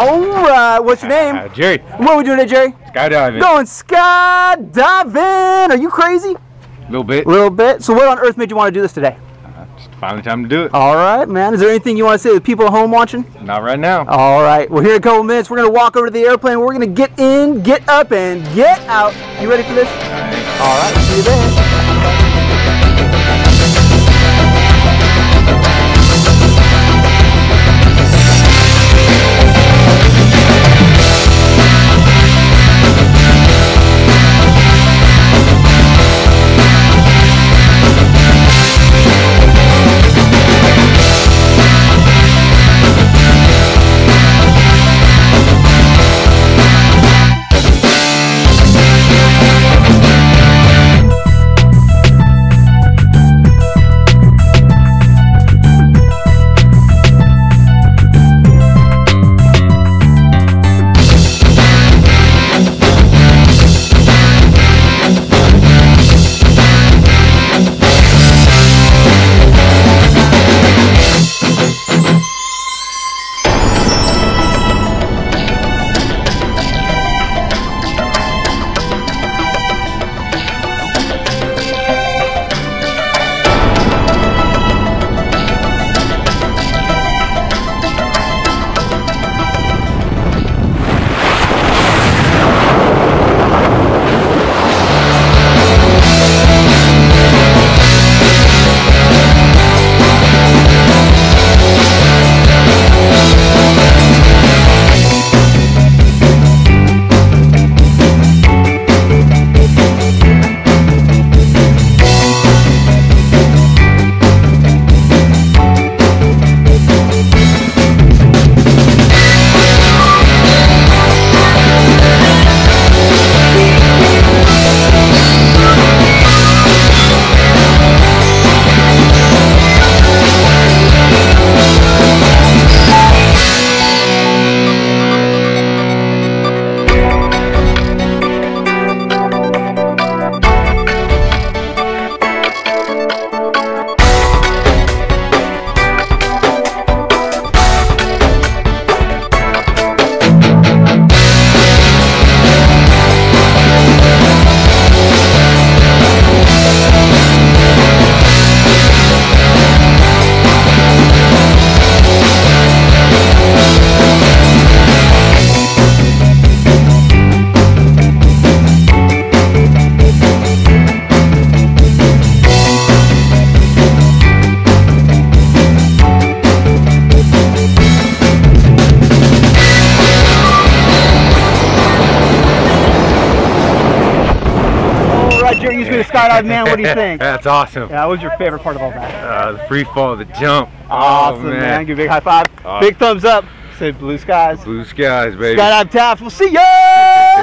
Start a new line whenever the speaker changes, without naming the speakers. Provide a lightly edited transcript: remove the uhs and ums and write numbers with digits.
All right, what's your name?
Jerry.
What are we doing today, Jerry?
Skydiving.
Going skydiving. Are you crazy?
A little bit.
A little bit. So what on earth made you want to do this today?
Just finally time to do it.
All right, man. Is there anything you want to say to the people at home watching?
Not right now.
All right. Well, here in a couple minutes, we're going to walk over to the airplane. We're going to get in, get up, and get out. You ready for this? All right. See you then. Jerry used me to skydive, man. What do you think?
That's awesome.
Yeah, what was your favorite part of all that?
The free fall, the jump.
Awesome,
oh,
man. Give a big high five. Big thumbs up. Say blue skies.
Blue skies, baby.
Skydive Taft. We'll see ya!